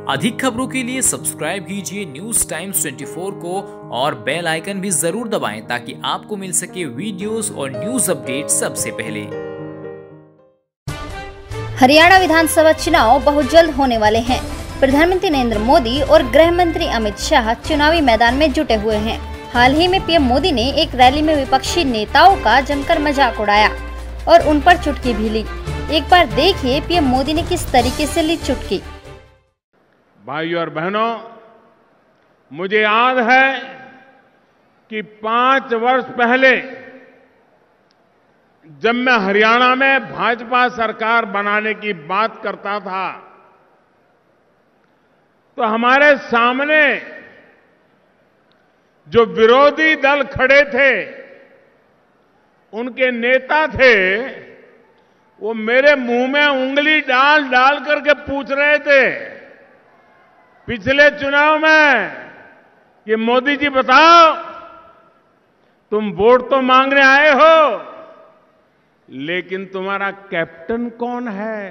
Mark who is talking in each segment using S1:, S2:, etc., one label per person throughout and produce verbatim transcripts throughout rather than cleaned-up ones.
S1: अधिक खबरों के लिए सब्सक्राइब कीजिए न्यूज टाइम्स चौबीस को और बेल आइकन भी जरूर दबाएं ताकि आपको मिल सके वीडियोस और न्यूज अपडेट सबसे पहले।
S2: हरियाणा विधानसभा चुनाव बहुत जल्द होने वाले हैं। प्रधानमंत्री नरेंद्र मोदी और गृह मंत्री अमित शाह चुनावी मैदान में जुटे हुए हैं। हाल ही में पीएम मोदी ने एक रैली में विपक्षी नेताओं का जमकर मजाक उड़ाया और उन पर चुटकी भी ली। एक बार देखिए पीएम मोदी ने किस तरीके से ली चुटकी।
S3: भाइयों और बहनों, मुझे याद है कि पांच वर्ष पहले जब मैं हरियाणा में भाजपा सरकार बनाने की बात करता था तो हमारे सामने जो विरोधी दल खड़े थे, उनके नेता थे, वो मेरे मुंह में उंगली डाल डाल करके पूछ रहे थे, पिछले चुनाव में ये मोदी जी बताओ, तुम वोट तो मांगने आए हो, लेकिन तुम्हारा कैप्टन कौन है,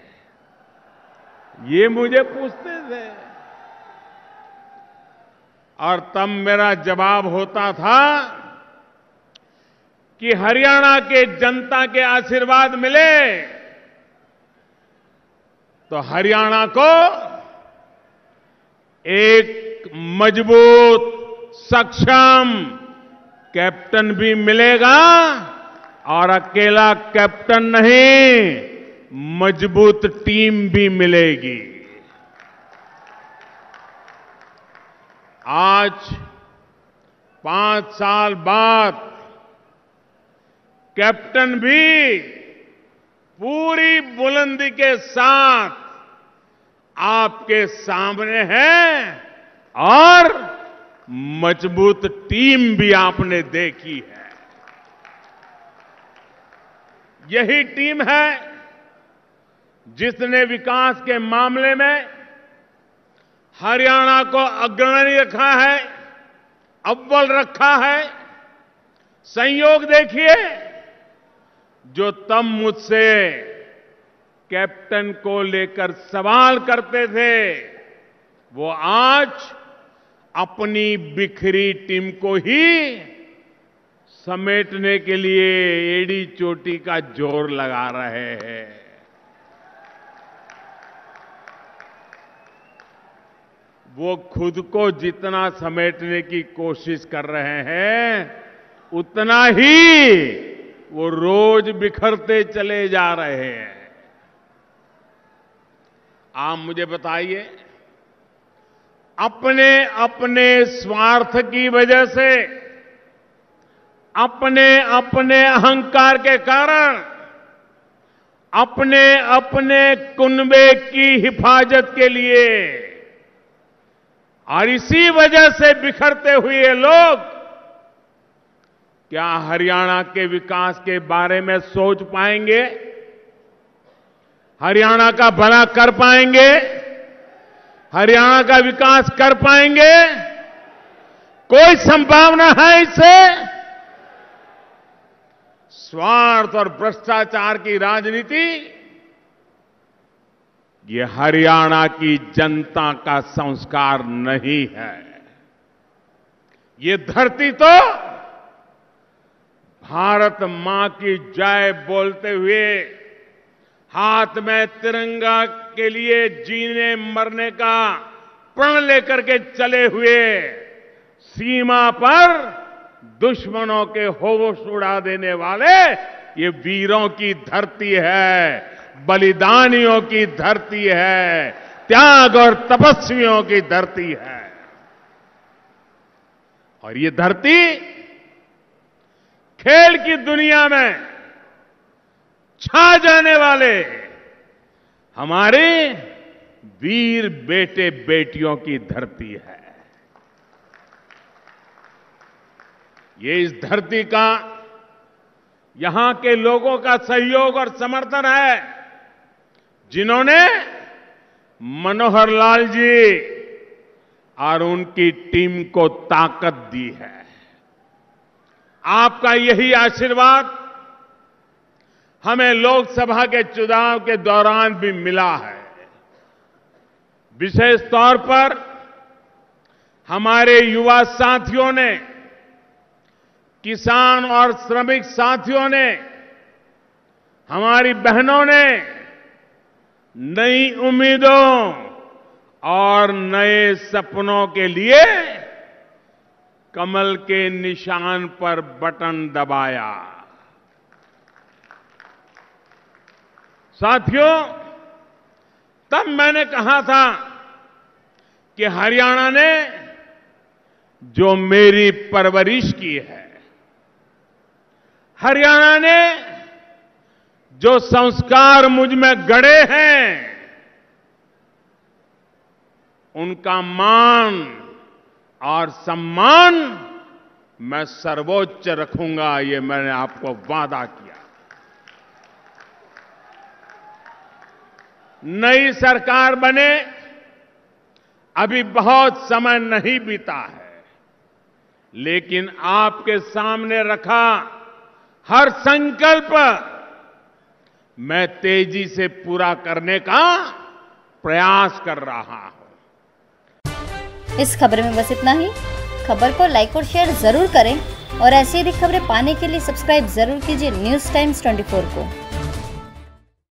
S3: ये मुझे पूछते थे। और तब मेरा जवाब होता था कि हरियाणा के जनता के आशीर्वाद मिले तो हरियाणा को एक मजबूत, सक्षम कैप्टन भी मिलेगा और अकेला कैप्टन नहीं, मजबूत टीम भी मिलेगी। आज पांच साल बाद कैप्टन भी पूरी बुलंदी के साथ आपके सामने है और मजबूत टीम भी आपने देखी है। यही टीम है जिसने विकास के मामले में हरियाणा को अग्रणी रखा है, अव्वल रखा है। संयोग देखिए, जो तब मुझसे कैप्टन को लेकर सवाल करते थे, वो आज अपनी बिखरी टीम को ही समेटने के लिए एड़ी चोटी का जोर लगा रहे हैं। वो खुद को जितना समेटने की कोशिश कर रहे हैं, उतना ही वो रोज बिखरते चले जा रहे हैं। आप मुझे बताइए, अपने अपने स्वार्थ की वजह से, अपने अपने अहंकार के कारण, अपने अपने कुनबे की हिफाजत के लिए और इसी वजह से बिखरते हुए लोग क्या हरियाणा के विकास के बारे में सोच पाएंगे? हरियाणा का भला कर पाएंगे? हरियाणा का विकास कर पाएंगे? कोई संभावना है इससे? स्वार्थ और भ्रष्टाचार की राजनीति, ये हरियाणा की जनता का संस्कार नहीं है। ये धरती तो भारत मां की जय बोलते हुए, हाथ में तिरंगा के लिए जीने मरने का प्रण लेकर के चले हुए, सीमा पर दुश्मनों के होश उड़ा देने वाले ये वीरों की धरती है, बलिदानियों की धरती है, त्याग और तपस्वियों की धरती है। और ये धरती खेल की दुनिया में छा जाने वाले हमारे वीर बेटे बेटियों की धरती है। ये इस धरती का, यहां के लोगों का सहयोग और समर्थन है, जिन्होंने मनोहर लाल जी और उनकी टीम को ताकत दी है। आपका यही आशीर्वाद हमें लोकसभा के चुनाव के दौरान भी मिला है। विशेष तौर पर हमारे युवा साथियों ने, किसान और श्रमिक साथियों ने, हमारी बहनों ने नई उम्मीदों और नए सपनों के लिए कमल के निशान पर बटन दबाया। साथियों, तब मैंने कहा था कि हरियाणा ने जो मेरी परवरिश की है, हरियाणा ने जो संस्कार मुझ में गढ़े हैं, उनका मान और सम्मान मैं सर्वोच्च रखूंगा, ये मैंने आपको वादा किया। नई सरकार बने अभी बहुत समय नहीं बीता है, लेकिन आपके सामने रखा हर संकल्प मैं तेजी से पूरा करने का प्रयास कर रहा हूं।
S2: इस खबर में बस इतना ही। खबर को लाइक और शेयर जरूर करें और ऐसी अधिक खबरें पाने के लिए सब्सक्राइब जरूर कीजिए न्यूज़ टाइम्स चौबीस को।